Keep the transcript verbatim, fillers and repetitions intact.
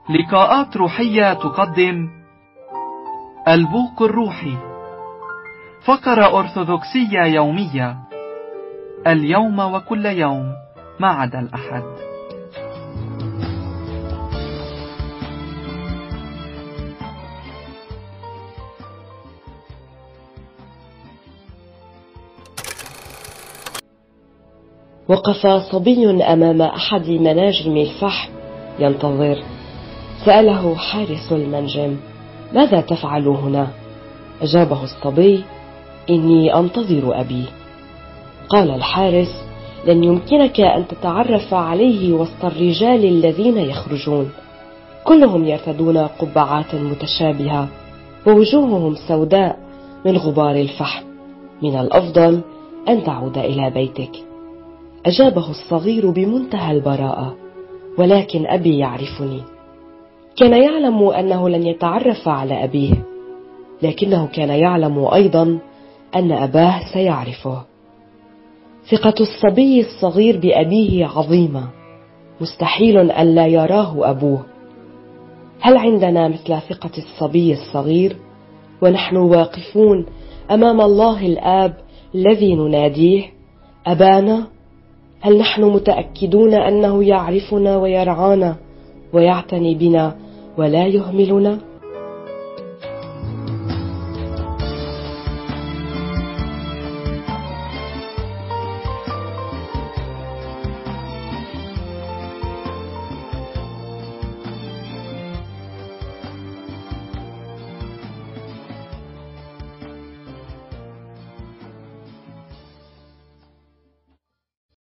لقاءات روحية تقدم البوق الروحي، فقرة أرثوذكسية يومية، اليوم وكل يوم ما عدا الأحد. وقف صبي أمام أحد مناجم الفحم ينتظر. سأله حارس المنجم: ماذا تفعل هنا؟ أجابه الصبي: إني أنتظر أبي. قال الحارس: لن يمكنك أن تتعرف عليه وسط الرجال الذين يخرجون، كلهم يرتدون قبعات متشابهة ووجوههم سوداء من غبار الفحم، من الأفضل أن تعود إلى بيتك. أجابه الصغير بمنتهى البراءة: ولكن أبي يعرفني. كان يعلم أنه لن يتعرف على أبيه، لكنه كان يعلم أيضا أن أباه سيعرفه. ثقة الصبي الصغير بأبيه عظيمة، مستحيل أن لا يراه أبوه. هل عندنا مثل ثقة الصبي الصغير ونحن واقفون أمام الله الآب الذي نناديه أبانا؟ هل نحن متأكدون أنه يعرفنا ويرعانا ويعتني بنا ولا يهملنا؟